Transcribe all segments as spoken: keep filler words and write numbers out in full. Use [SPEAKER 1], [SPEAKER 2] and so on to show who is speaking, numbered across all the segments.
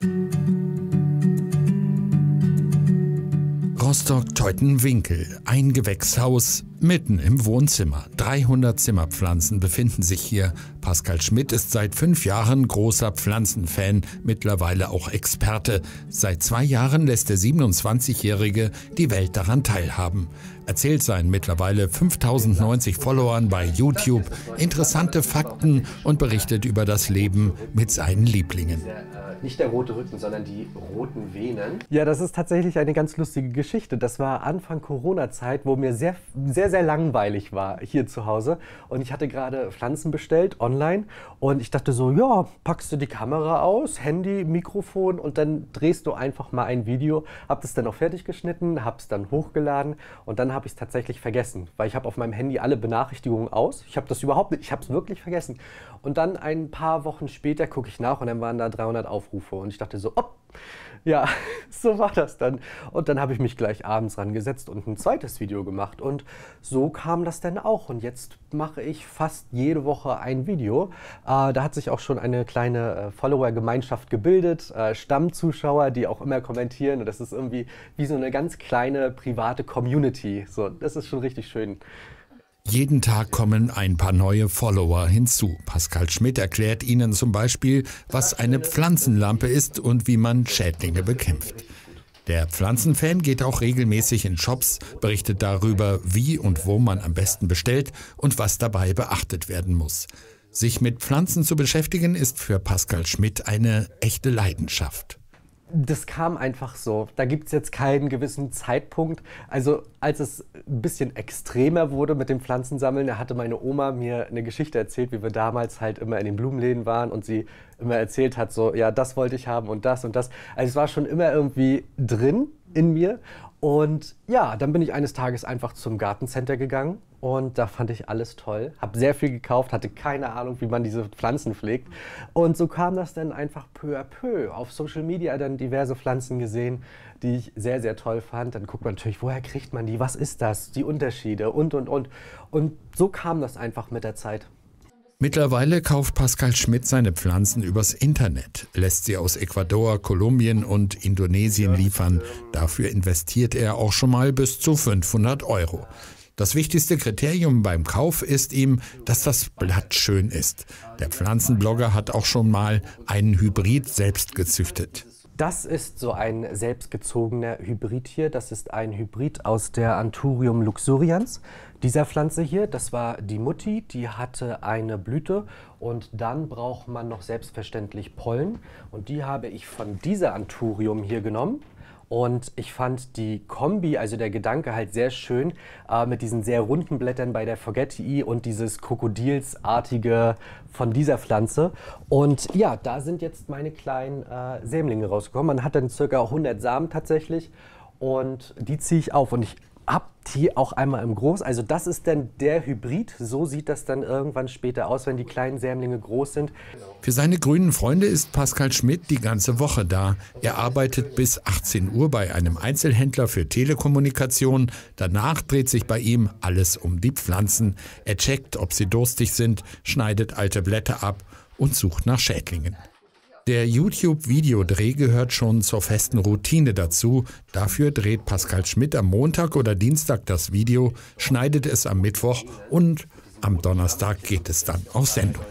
[SPEAKER 1] Rostock-Teutenwinkel, ein Gewächshaus mitten im Wohnzimmer. dreihundert Zimmerpflanzen befinden sich hier. Pascal Schmidt ist seit fünf Jahren großer Pflanzenfan, mittlerweile auch Experte. Seit zwei Jahren lässt der siebenundzwanzigjährige die Welt daran teilhaben. Erzählt seinen mittlerweile fünftausendneunzig Followern bei YouTube interessante Fakten und berichtet über das Leben mit seinen Lieblingen.
[SPEAKER 2] Nicht der rote Rücken, sondern die roten Venen. Ja, das ist tatsächlich eine ganz lustige Geschichte. Das war Anfang Corona-Zeit, wo mir sehr, sehr, sehr langweilig war hier zu Hause. Und ich hatte gerade Pflanzen bestellt, online. Und ich dachte so, ja, packst du die Kamera aus, Handy, Mikrofon und dann drehst du einfach mal ein Video. Hab das dann auch fertig geschnitten, hab's dann hochgeladen und dann habe ich es tatsächlich vergessen. Weil ich habe auf meinem Handy alle Benachrichtigungen aus. Ich habe das überhaupt nicht, ich habe es wirklich vergessen. Und dann ein paar Wochen später gucke ich nach und dann waren da dreihundert Aufrufe. Und ich dachte so, oh, ja, so war das dann. Und dann habe ich mich gleich abends rangesetzt und ein zweites Video gemacht. Und so kam das dann auch. Und jetzt mache ich fast jede Woche ein Video. Äh, da hat sich auch schon eine kleine äh, Follower-Gemeinschaft gebildet. Äh, Stammzuschauer, die auch immer kommentieren. Und das ist irgendwie wie so eine ganz kleine private Community. So, das ist schon richtig schön.
[SPEAKER 1] Jeden Tag kommen ein paar neue Follower hinzu. Pascal Schmidt erklärt Ihnen zum Beispiel, was eine Pflanzenlampe ist und wie man Schädlinge bekämpft. Der Pflanzenfan geht auch regelmäßig in Shops, berichtet darüber, wie und wo man am besten bestellt und was dabei beachtet werden muss. Sich mit Pflanzen zu beschäftigen, ist für Pascal Schmidt eine echte Leidenschaft.
[SPEAKER 2] Das kam einfach so. Da gibt es jetzt keinen gewissen Zeitpunkt. Also als es ein bisschen extremer wurde mit dem Pflanzensammeln, da hatte meine Oma mir eine Geschichte erzählt, wie wir damals halt immer in den Blumenläden waren und sie immer erzählt hat, so, ja, das wollte ich haben und das und das. Also es war schon immer irgendwie drin in mir. Und ja, dann bin ich eines Tages einfach zum Gartencenter gegangen und da fand ich alles toll. Habe sehr viel gekauft, hatte keine Ahnung, wie man diese Pflanzen pflegt. Und so kam das dann einfach peu à peu. Auf Social Media dann diverse Pflanzen gesehen, die ich sehr, sehr toll fand. Dann guckt man natürlich, woher kriegt man die, was ist das, die Unterschiede und, und, und. Und so kam das einfach mit der Zeit.
[SPEAKER 1] Mittlerweile kauft Pascal Schmidt seine Pflanzen übers Internet, lässt sie aus Ecuador, Kolumbien und Indonesien liefern. Dafür investiert er auch schon mal bis zu fünfhundert Euro. Das wichtigste Kriterium beim Kauf ist ihm, dass das Blatt schön ist. Der Pflanzenblogger hat auch schon mal einen Hybrid selbst gezüchtet.
[SPEAKER 2] Das ist so ein selbstgezogener Hybrid hier. Das ist ein Hybrid aus der Anthurium luxurians. Dieser Pflanze hier, das war die Mutti, die hatte eine Blüte und dann braucht man noch selbstverständlich Pollen. Und die habe ich von dieser Anthurium hier genommen. Und ich fand die Kombi, also der Gedanke halt sehr schön, äh, mit diesen sehr runden Blättern bei der Forgetii und dieses Krokodilsartige von dieser Pflanze. Und ja, da sind jetzt meine kleinen äh, Sämlinge rausgekommen. Man hat dann ca. hundert Samen tatsächlich und die ziehe ich auf. Und ich habe die auch einmal im Groß. Also das ist dann der Hybrid. So sieht das dann irgendwann später aus, wenn die kleinen Sämlinge groß sind.
[SPEAKER 1] Für seine grünen Freunde ist Pascal Schmidt die ganze Woche da. Er arbeitet bis achtzehn Uhr bei einem Einzelhändler für Telekommunikation. Danach dreht sich bei ihm alles um die Pflanzen. Er checkt, ob sie durstig sind, schneidet alte Blätter ab und sucht nach Schädlingen. Der YouTube-Videodreh gehört schon zur festen Routine dazu. Dafür dreht Pascal Schmidt am Montag oder Dienstag das Video, schneidet es am Mittwoch und am Donnerstag geht es dann auf Sendung.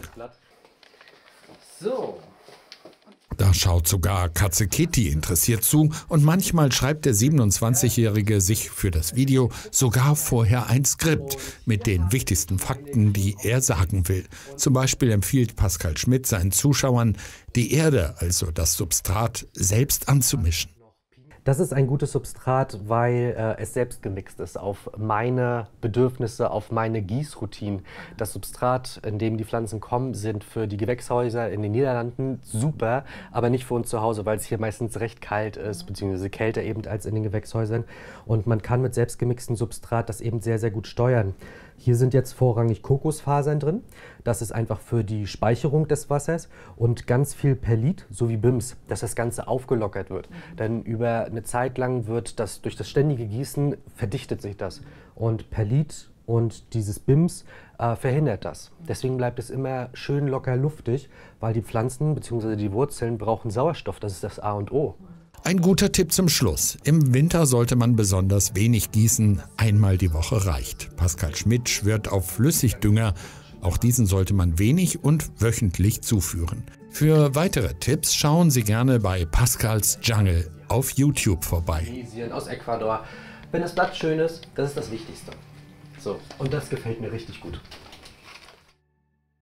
[SPEAKER 2] So.
[SPEAKER 1] Da schaut sogar Katze Kitty interessiert zu und manchmal schreibt der siebenundzwanzigjährige sich für das Video sogar vorher ein Skript mit den wichtigsten Fakten, die er sagen will. Zum Beispiel empfiehlt Pascal Schmidt seinen Zuschauern, die Erde, also das Substrat, selbst anzumischen.
[SPEAKER 2] Das ist ein gutes Substrat, weil äh, es selbst gemixt ist auf meine Bedürfnisse, auf meine Gießroutinen. Das Substrat, in dem die Pflanzen kommen, sind für die Gewächshäuser in den Niederlanden super, aber nicht für uns zu Hause, weil es hier meistens recht kalt ist, beziehungsweise kälter eben als in den Gewächshäusern. Und man kann mit selbstgemixtem Substrat das eben sehr, sehr gut steuern. Hier sind jetzt vorrangig Kokosfasern drin. Das ist einfach für die Speicherung des Wassers und ganz viel Perlit sowie B I M S, dass das Ganze aufgelockert wird. Denn über eine Zeit lang wird das durch das ständige Gießen verdichtet sich das. Und Perlit Und dieses B I M S äh, verhindert das. Deswegen bleibt es immer schön locker luftig, weil die Pflanzen bzw. die Wurzeln brauchen Sauerstoff. Das ist das A und O.
[SPEAKER 1] Ein guter Tipp zum Schluss. Im Winter sollte man besonders wenig gießen. Einmal die Woche reicht. Pascal Schmidt schwört auf Flüssigdünger. Auch diesen sollte man wenig und wöchentlich zuführen. Für weitere Tipps schauen Sie gerne bei Pascals Jungle auf YouTube vorbei.
[SPEAKER 2] Aus Ecuador. Wenn das Blatt schön ist, das ist das Wichtigste. So, und das gefällt mir richtig gut.